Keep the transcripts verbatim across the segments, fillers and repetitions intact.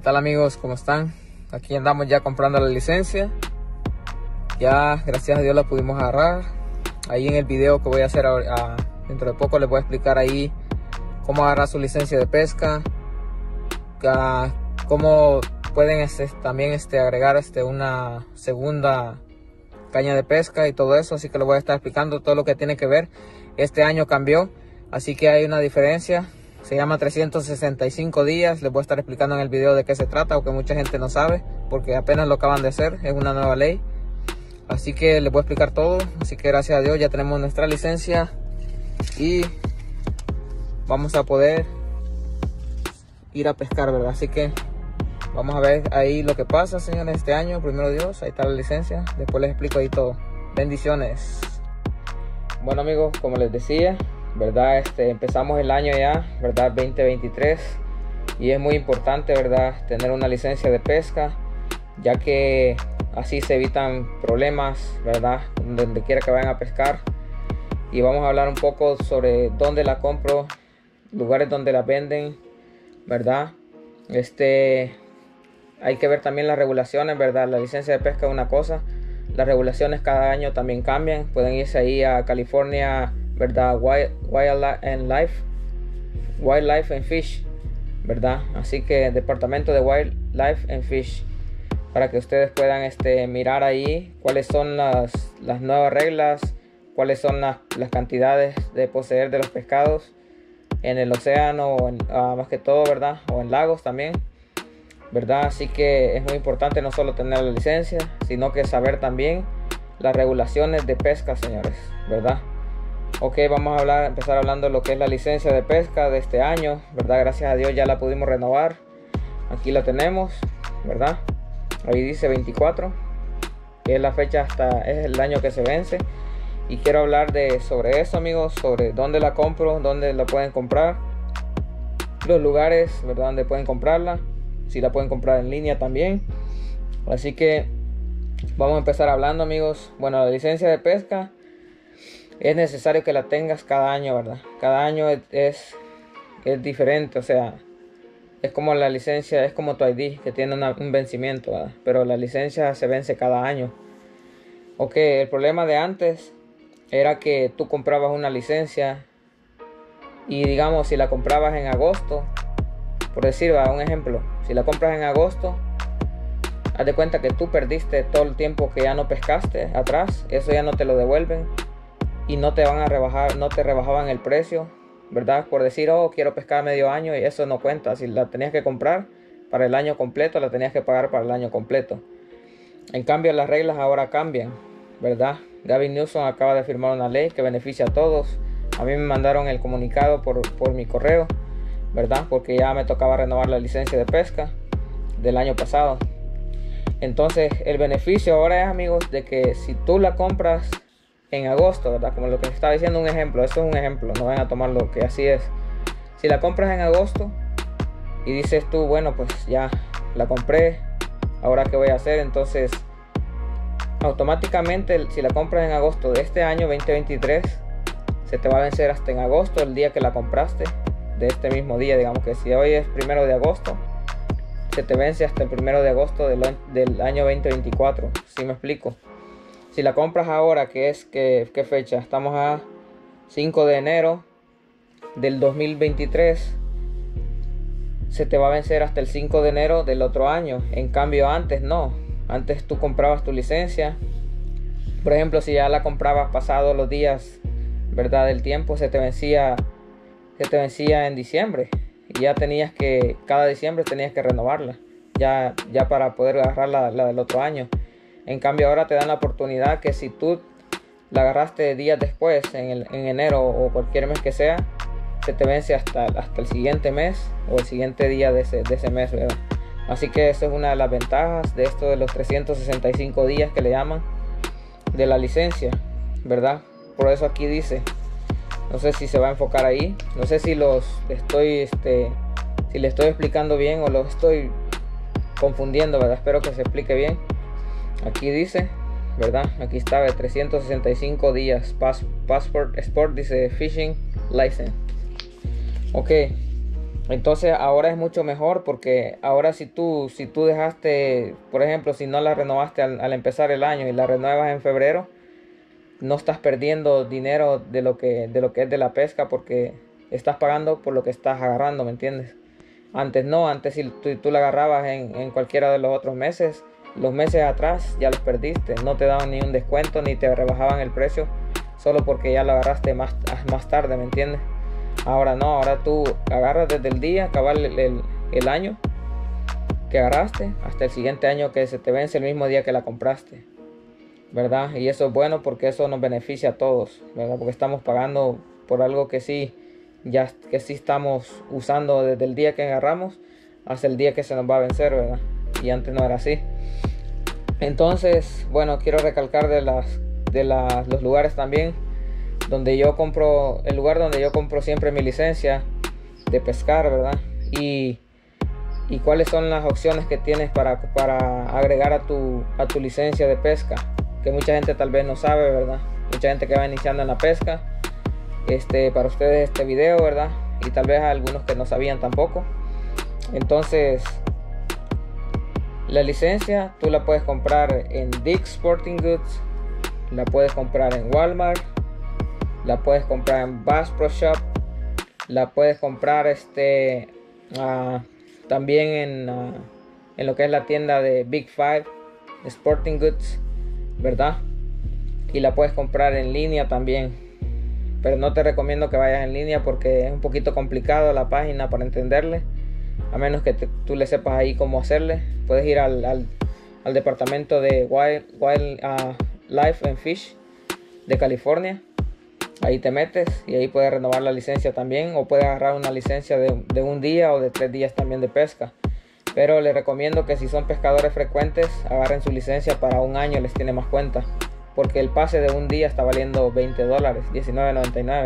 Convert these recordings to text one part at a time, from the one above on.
tal amigos? ¿Cómo están? Aquí andamos ya comprando la licencia. Ya gracias a Dios la pudimos agarrar. Ahí en el video que voy a hacer ahora, dentro de poco les voy a explicar ahí cómo agarrar su licencia de pesca, cómo pueden este, también este, agregar este, una segunda caña de pesca y todo eso. Así que les voy a estar explicando todo lo que tiene que ver. Este año cambió, así que hay una diferencia. Se llama trescientos sesenta y cinco días. Les voy a estar explicando en el video de qué se trata, aunque mucha gente no sabe, porque apenas lo acaban de hacer. Es una nueva ley. Así que les voy a explicar todo. Así que gracias a Dios ya tenemos nuestra licencia y vamos a poder ir a pescar, ¿verdad? Así que vamos a ver ahí lo que pasa, señores, este año. Primero Dios, ahí está la licencia. Después les explico ahí todo. Bendiciones. Bueno amigos, como les decía, verdad, este empezamos el año ya, verdad, veinte veintitrés, y es muy importante, verdad, tener una licencia de pesca, ya que así se evitan problemas, verdad, donde quiera que vayan a pescar. Y vamos a hablar un poco sobre dónde la compro, lugares donde la venden, verdad. Este hay que ver también las regulaciones, verdad. La licencia de pesca es una cosa, las regulaciones cada año también cambian. Pueden irse ahí a California, verdad, Wildlife, Wildlife and Fish, verdad. Así que departamento de Wildlife and Fish, para que ustedes puedan este, mirar ahí cuáles son las, las nuevas reglas, cuáles son las, las cantidades de poseer de los pescados en el océano, o en, uh, más que todo, verdad, o en lagos también, verdad. Así que es muy importante no solo tener la licencia, sino que saber también las regulaciones de pesca, señores, verdad. Ok, vamos a hablar, empezar hablando de lo que es la licencia de pesca de este año, verdad. Gracias a Dios ya la pudimos renovar. Aquí la tenemos, verdad. Ahí dice veinticuatro, que es la fecha, hasta es el año que se vence. Y quiero hablar de sobre eso, amigos, sobre dónde la compro, dónde la pueden comprar, los lugares, verdad, donde pueden comprarla, si la pueden comprar en línea también. Así que vamos a empezar hablando, amigos. Bueno, la licencia de pesca es necesario que la tengas cada año, verdad. Cada año es, es, es diferente, o sea, es como la licencia, es como tu I D, que tiene una, un vencimiento, ¿verdad? Pero la licencia se vence cada año. Ok, el problema de antes era que tú comprabas una licencia y, digamos, si la comprabas en agosto, por decir, ¿verdad? Un ejemplo, si la compras en agosto, haz de cuenta que tú perdiste todo el tiempo que ya no pescaste atrás. Eso ya no te lo devuelven y no te van a rebajar, no te rebajaban el precio, ¿verdad? Por decir, oh, quiero pescar medio año, y eso no cuenta. Si la tenías que comprar para el año completo, la tenías que pagar para el año completo. En cambio, las reglas ahora cambian, ¿verdad? Gavin Newsom acaba de firmar una ley que beneficia a todos. A mí me mandaron el comunicado por, por mi correo, ¿verdad? Porque ya me tocaba renovar la licencia de pesca del año pasado. Entonces, el beneficio ahora es, amigos, de que si tú la compras en agosto, ¿verdad? Como lo que estaba diciendo, un ejemplo, eso es un ejemplo, no van a tomar lo que así es. Si la compras en agosto y dices tú, bueno, pues ya la compré, ahora qué voy a hacer, entonces automáticamente, si la compras en agosto de este año veinte veintitrés, se te va a vencer hasta en agosto el día que la compraste, de este mismo día. Digamos que si hoy es primero de agosto, se te vence hasta el primero de agosto del, del año veinte veinticuatro. ¿Sí me explico? Si la compras ahora, que es que qué fecha, estamos a cinco de enero del dos mil veintitrés, se te va a vencer hasta el cinco de enero del otro año. En cambio antes no, antes tú comprabas tu licencia, por ejemplo, si ya la comprabas pasado los días, verdad, del tiempo, se te vencía se te vencía en diciembre, y ya tenías que, cada diciembre tenías que renovarla, ya, ya para poder agarrar la, la del otro año. En cambio ahora te dan la oportunidad que si tú la agarraste días después, en, el, en enero o cualquier mes que sea, se te vence hasta, hasta el siguiente mes o el siguiente día de ese, de ese mes, ¿verdad? Así que eso es una de las ventajas de esto de los trescientos sesenta y cinco días que le llaman de la licencia, ¿verdad? Por eso aquí dice, no sé si se va a enfocar ahí, no sé si los estoy este si le estoy explicando bien o los estoy confundiendo, ¿verdad? Espero que se explique bien. Aquí dice, ¿verdad? Aquí está de trescientos sesenta y cinco días. Pas Passport Sport dice Fishing License. Ok, Entonces ahora es mucho mejor, porque ahora si tú, si tú dejaste, por ejemplo, si no la renovaste al, al empezar el año y la renuevas en febrero, no estás perdiendo dinero de lo que, de lo que es de la pesca, porque estás pagando por lo que estás agarrando, ¿me entiendes? Antes no, antes si tú, tú la agarrabas en, en cualquiera de los otros meses, los meses atrás ya los perdiste, no te daban ni un descuento ni te rebajaban el precio solo porque ya la agarraste más, más tarde, ¿me entiendes? Ahora no, ahora tú agarras desde el día, cabal el, el, el año que agarraste hasta el siguiente año que se te vence el mismo día que la compraste, ¿verdad? Y eso es bueno porque eso nos beneficia a todos, ¿verdad? Porque estamos pagando por algo que sí, ya que sí estamos usando desde el día que agarramos hasta el día que se nos va a vencer, ¿verdad? Y antes no era así. Entonces, bueno, quiero recalcar de las de las, los lugares también donde yo compro, el lugar donde yo compro siempre mi licencia de pescar, ¿verdad? Y, y cuáles son las opciones que tienes para, para agregar a tu, a tu licencia de pesca, que mucha gente tal vez no sabe, ¿verdad? Mucha gente que va iniciando en la pesca. Este, para ustedes este video, ¿verdad? Y tal vez algunos que no sabían tampoco. Entonces, la licencia tú la puedes comprar en Dick's Sporting Goods, la puedes comprar en Walmart, la puedes comprar en Bass Pro Shop, la puedes comprar este uh, también en, uh, en lo que es la tienda de Big Five Sporting Goods, ¿verdad? Y la puedes comprar en línea también, pero no te recomiendo que vayas en línea porque es un poquito complicado la página para entenderle, a menos que te, tú le sepas ahí cómo hacerle. Puedes ir al, al, al departamento de Wild, Wild uh, Life and Fish de California. Ahí te metes y ahí puedes renovar la licencia también, o puedes agarrar una licencia de, de un día o de tres días también de pesca. Pero les recomiendo que si son pescadores frecuentes, agarren su licencia para un año, les tiene más cuenta, porque el pase de un día está valiendo veinte dólares, diecinueve noventa y nueve.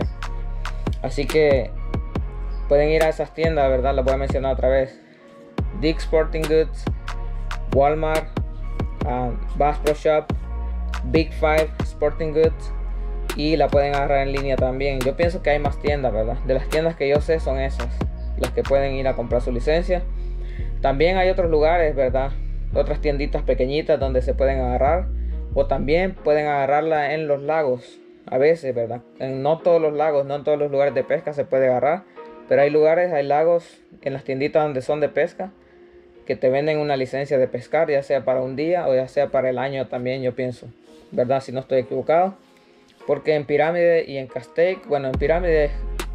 Así que pueden ir a esas tiendas, ¿verdad? Las voy a mencionar otra vez: Dick's Sporting Goods, Walmart, uh, Bass Pro Shop, Big Five Sporting Goods, y la pueden agarrar en línea también. Yo pienso que hay más tiendas, ¿verdad? De las tiendas que yo sé son esas las que pueden ir a comprar su licencia. También hay otros lugares, ¿verdad? Otras tienditas pequeñitas donde se pueden agarrar, o también pueden agarrarla en los lagos a veces, ¿verdad? En no todos los lagos, no en todos los lugares de pesca se puede agarrar, pero hay lugares, hay lagos en las tienditas donde son de pesca que te venden una licencia de pescar, ya sea para un día o ya sea para el año también, yo pienso, ¿verdad? Si no estoy equivocado. Porque en Pirámide y en Castaic, bueno, en Pirámide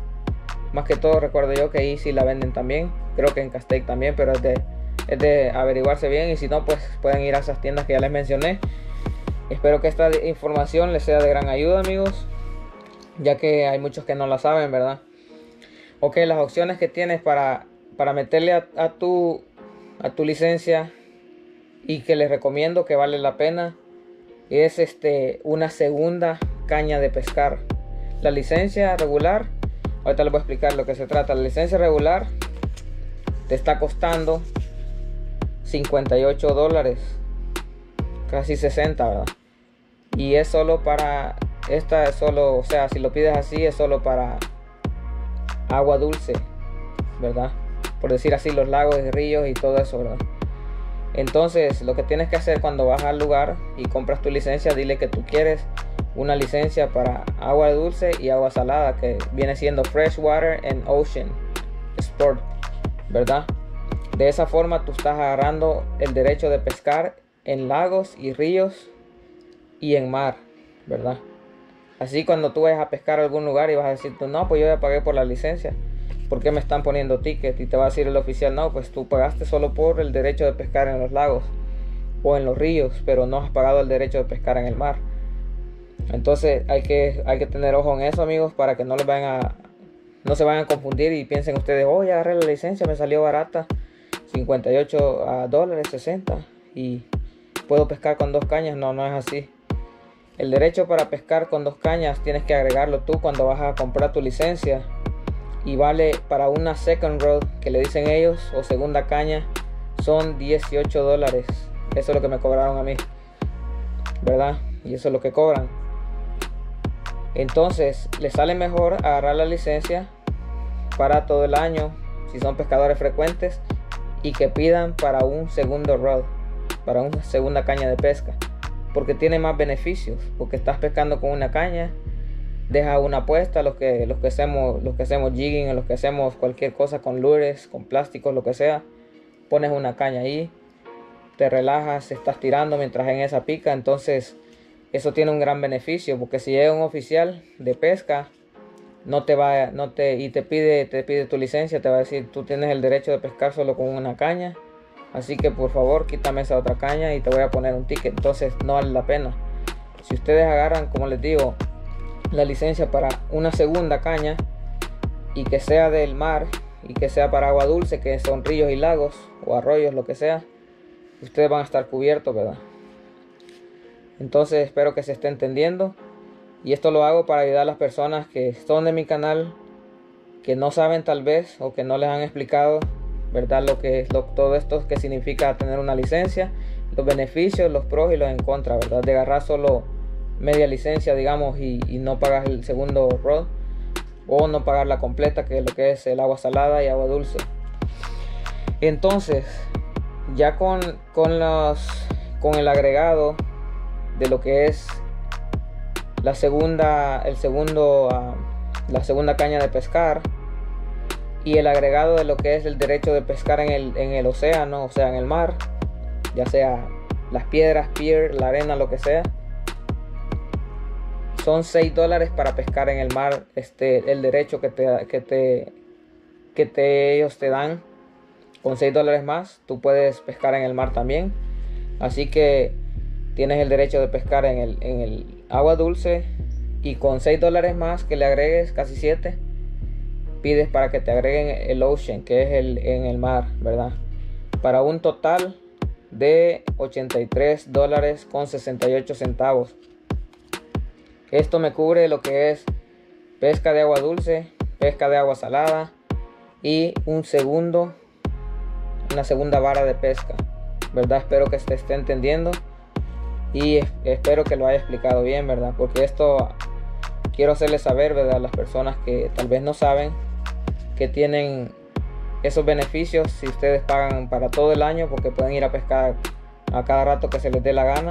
más que todo recuerdo yo que ahí sí la venden también. Creo que en Castaic también, pero es de, es de averiguarse bien. Y si no, pues pueden ir a esas tiendas que ya les mencioné. Espero que esta información les sea de gran ayuda, amigos, ya que hay muchos que no la saben, ¿verdad? Ok, las opciones que tienes para, para meterle a, a, tu, a tu licencia, y que les recomiendo que vale la pena, es este, una segunda caña de pescar. La licencia regular, ahorita les voy a explicar lo que se trata. La licencia regular te está costando cincuenta y ocho dólares, casi sesenta, ¿verdad? Y es solo para, esta es solo, o sea, si lo pides así, es solo para agua dulce, ¿verdad? Por decir así, los lagos y ríos y todo eso, ¿verdad? Entonces, lo que tienes que hacer cuando vas al lugar y compras tu licencia, dile que tú quieres una licencia para agua dulce y agua salada, que viene siendo Freshwater and Ocean Sport, ¿verdad? De esa forma tú estás agarrando el derecho de pescar en lagos y ríos y en mar, ¿verdad? Así cuando tú vayas a pescar a algún lugar y vas a decir tú, no, pues yo ya pagué por la licencia, ¿por qué me están poniendo ticket? Y te va a decir el oficial, no, pues tú pagaste solo por el derecho de pescar en los lagos o en los ríos, pero no has pagado el derecho de pescar en el mar. Entonces hay que, hay que tener ojo en eso, amigos, para que no les vayan a, no se vayan a confundir y piensen ustedes, oh, ya agarré la licencia, me salió barata, cincuenta y ocho dólares, sesenta, y puedo pescar con dos cañas. No, no es así. El derecho para pescar con dos cañas tienes que agregarlo tú cuando vas a comprar tu licencia, y vale para una second rod, que le dicen ellos, o segunda caña, son dieciocho dólares. Eso es lo que me cobraron a mí, ¿verdad? Y eso es lo que cobran. Entonces les sale mejor agarrar la licencia para todo el año, si son pescadores frecuentes, y que pidan para un segundo rod, para una segunda caña de pesca, porque tiene más beneficios, porque estás pescando con una caña, deja una puesta, los que, los que hacemos, los que hacemos jigging, los que hacemos cualquier cosa con lures, con plásticos, lo que sea, pones una caña ahí, te relajas, estás tirando mientras en esa pica. Entonces eso tiene un gran beneficio, porque si llega un oficial de pesca no te va, no te, y te pide, te pide tu licencia, te va a decir: tú tienes el derecho de pescar solo con una caña, así que por favor quítame esa otra caña y te voy a poner un ticket. Entonces no vale la pena. Si ustedes agarran, como les digo, la licencia para una segunda caña, y que sea del mar, y que sea para agua dulce, que son ríos y lagos o arroyos, lo que sea, ustedes van a estar cubiertos, ¿verdad? Entonces espero que se esté entendiendo, y esto lo hago para ayudar a las personas que son de mi canal, que no saben tal vez, o que no les han explicado, ¿verdad?, lo que es lo, todo esto que significa tener una licencia, los beneficios, los pros y los en contra, ¿verdad?, de agarrar solo media licencia, digamos, y, y no pagar el segundo rod, o no pagar la completa, que es lo que es el agua salada y agua dulce. Entonces ya con, con, los, con el agregado de lo que es la segunda, el segundo, uh, la segunda caña de pescar, y el agregado de lo que es el derecho de pescar en el, en el océano, o sea en el mar, ya sea las piedras, pier, la arena, lo que sea, son seis dólares para pescar en el mar. Este, el derecho que te, que te, que te, ellos te dan. Con seis dólares más tú puedes pescar en el mar también, así que tienes el derecho de pescar en el, en el agua dulce, y con seis dólares más que le agregues, casi siete, pides para que te agreguen el ocean, que es el en el mar, ¿verdad?, para un total de ochenta y tres dólares con sesenta y ocho centavos. Esto me cubre lo que es pesca de agua dulce, pesca de agua salada y un segundo una segunda vara de pesca, ¿verdad? Espero que se esté entendiendo, y espero que lo haya explicado bien, ¿verdad? Porque esto quiero hacerles saber, ¿verdad?, a las personas que tal vez no saben que tienen esos beneficios si ustedes pagan para todo el año, porque pueden ir a pescar a cada rato que se les dé la gana,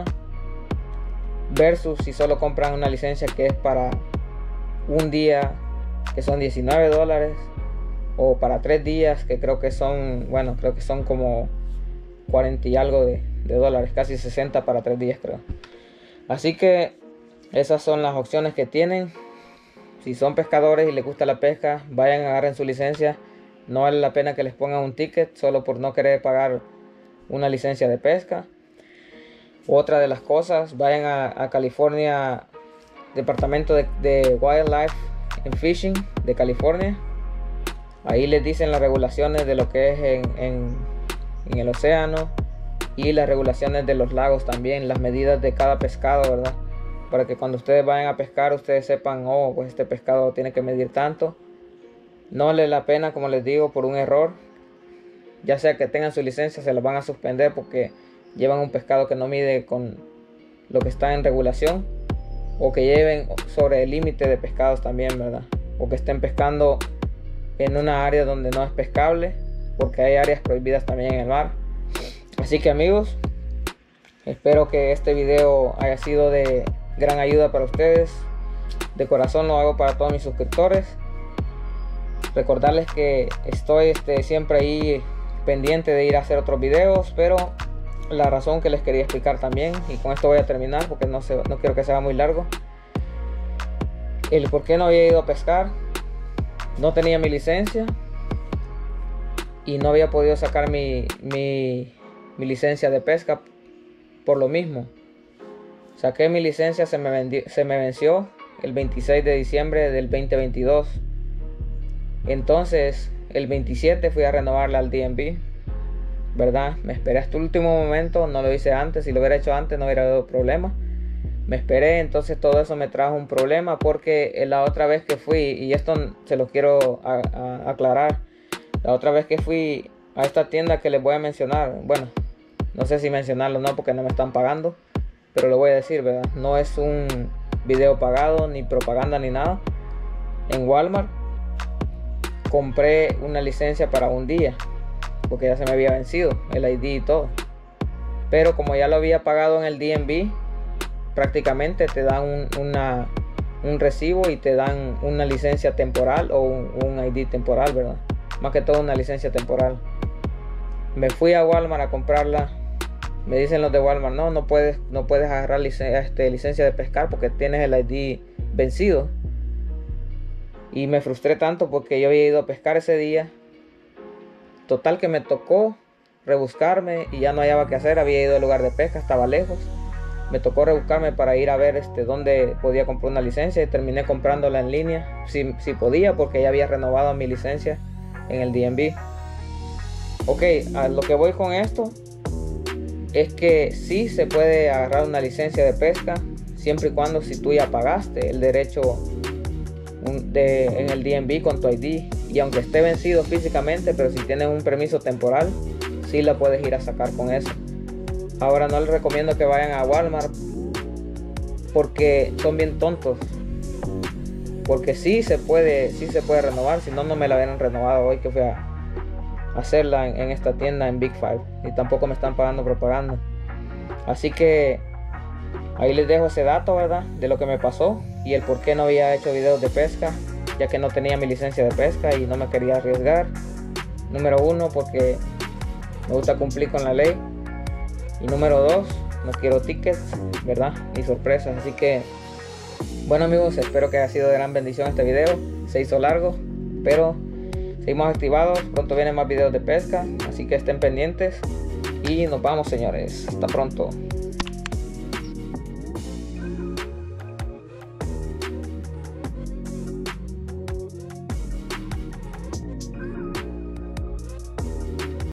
versus si solo compran una licencia que es para un día, que son diecinueve dólares, o para tres días, que creo que son, bueno, creo que son como cuarenta y algo de, de dólares, casi sesenta para tres días, creo. Así que esas son las opciones que tienen. Si son pescadores y les gusta la pesca, vayan, agarren su licencia. No vale la pena que les pongan un ticket solo por no querer pagar una licencia de pesca. Otra de las cosas, vayan a, a California, Departamento de, de Wildlife and Fishing de California. Ahí les dicen las regulaciones de lo que es en, en, en el océano, y las regulaciones de los lagos también, las medidas de cada pescado, ¿verdad? Para que cuando ustedes vayan a pescar, ustedes sepan: oh, pues este pescado tiene que medir tanto. No vale la pena, como les digo, por un error, ya sea que tengan su licencia, se la van a suspender porque llevan un pescado que no mide con lo que está en regulación, o que lleven sobre el límite de pescados también, ¿verdad? O que estén pescando en una área donde no es pescable, porque hay áreas prohibidas también en el mar. Así que, amigos, espero que este video haya sido de gran ayuda para ustedes. De corazón lo hago para todos mis suscriptores. Recordarles que estoy este, siempre ahí pendiente de ir a hacer otros videos, pero la razón que les quería explicar también, y con esto voy a terminar porque no, se, no quiero que sea muy largo, el por qué no había ido a pescar. No tenía mi licencia y no había podido sacar mi, mi, mi licencia de pesca por lo mismo. Saqué mi licencia, se me, vendió, se me venció el veintiséis de diciembre del veinte veintidós. Entonces el veintisiete fui a renovarla al D M V, ¿verdad? Me esperé hasta el último momento, no lo hice antes. Si lo hubiera hecho antes no hubiera dado problema. Me esperé, entonces todo eso me trajo un problema, porque la otra vez que fui, y esto se lo quiero a, a, aclarar, la otra vez que fui a esta tienda que les voy a mencionar, bueno, no sé si mencionarlo o no porque no me están pagando, pero lo voy a decir, ¿verdad? No es un video pagado, ni propaganda, ni nada. En Walmart compré una licencia para un día, porque ya se me había vencido el I D y todo. Pero como ya lo había pagado en el D M V, prácticamente te dan un, una, un recibo y te dan una licencia temporal o un, un I D temporal, ¿verdad? Más que todo una licencia temporal. Me fui a Walmart a comprarla. Me dicen los de Walmart, no, no puedes, no puedes agarrar licen este, licencia de pescar porque tienes el I D vencido. Y me frustré tanto porque yo había ido a pescar ese día. Total que me tocó rebuscarme y ya no hallaba qué hacer. Había ido al lugar de pesca, estaba lejos. Me tocó rebuscarme para ir a ver este, dónde podía comprar una licencia, y terminé comprándola en línea. Si, si podía, porque ya había renovado mi licencia en el D M V. Ok, a lo que voy con esto es que sí se puede agarrar una licencia de pesca siempre y cuando si tú ya pagaste el derecho de, en el D M V con tu I D, y aunque esté vencido físicamente, pero si tienes un permiso temporal, sí la puedes ir a sacar con eso. Ahora no les recomiendo que vayan a Walmart porque son bien tontos, porque sí se puede, sí se puede renovar. Si no, no me la hubieran renovado hoy que fui a hacerla en, en esta tienda en Big Five, y tampoco me están pagando propaganda. Así que ahí les dejo ese dato, ¿verdad? De lo que me pasó y el por qué no había hecho videos de pesca, ya que no tenía mi licencia de pesca y no me quería arriesgar. Número uno, porque me gusta cumplir con la ley, y número dos, no quiero tickets, ¿verdad? Ni sorpresas. Así que bueno, amigos, espero que haya sido de gran bendición este video. Se hizo largo, pero seguimos activados. Pronto vienen más videos de pesca, así que estén pendientes y nos vamos, señores. Hasta pronto.